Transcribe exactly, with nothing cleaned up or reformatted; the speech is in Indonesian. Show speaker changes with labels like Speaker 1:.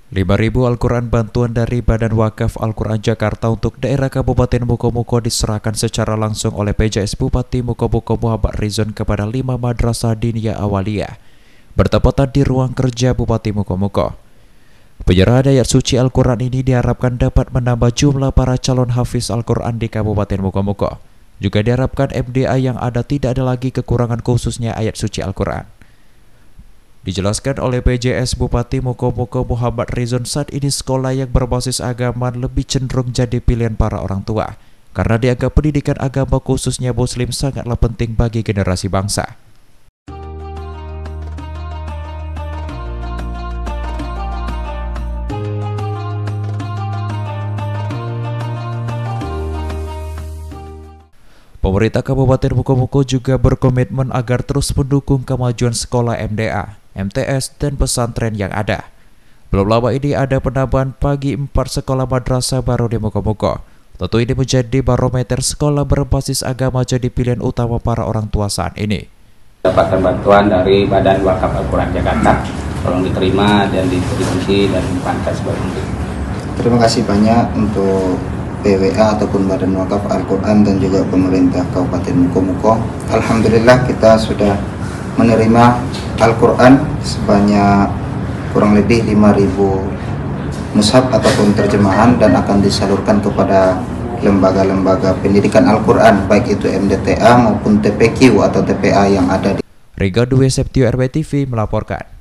Speaker 1: lima ribu Al-Quran bantuan dari Badan Wakaf Al-Quran Jakarta untuk daerah Kabupaten Mukomuko diserahkan secara langsung oleh P J S Bupati Mukomuko Muhammad Rizwan kepada lima madrasah diniyah awaliyah bertepatan di ruang kerja Bupati Mukomuko. Penyerahan ayat suci Al-Quran ini diharapkan dapat menambah jumlah para calon hafiz Al-Quran di Kabupaten Mukomuko. Juga diharapkan M D A yang ada tidak ada lagi kekurangan khususnya ayat suci Al-Quran. Dijelaskan oleh P J S Bupati Mukomuko Muhammad Rizwan, saat ini sekolah yang berbasis agama lebih cenderung jadi pilihan para orang tua, karena dianggap pendidikan agama khususnya Muslim sangatlah penting bagi generasi bangsa. Pemerintah Kabupaten Mukomuko juga berkomitmen agar terus mendukung kemajuan sekolah M D A, M T S, dan pesantren yang ada. Belum lama ini ada penambahan pagi empat sekolah madrasah baru di Mukomuko. Tentu ini menjadi barometer sekolah berbasis agama jadi pilihan utama para orang tua saat ini.
Speaker 2: Dapatkan bantuan dari Badan Wakaf Al-Quran Jakarta, tolong diterima dan distribusi dan dipantau sebagai mungkin.
Speaker 3: Terima kasih banyak untuk B W A ataupun Badan Wakaf Al-Quran dan juga pemerintah Kabupaten Mukomuko. Alhamdulillah kita sudah menerima Al-Quran sebanyak kurang lebih lima ribu mushaf ataupun terjemahan dan akan disalurkan kepada lembaga-lembaga pendidikan Al-Quran baik itu M D T A maupun T P Q atau T P A yang ada di
Speaker 1: Riga Dwi Septio R W T V melaporkan.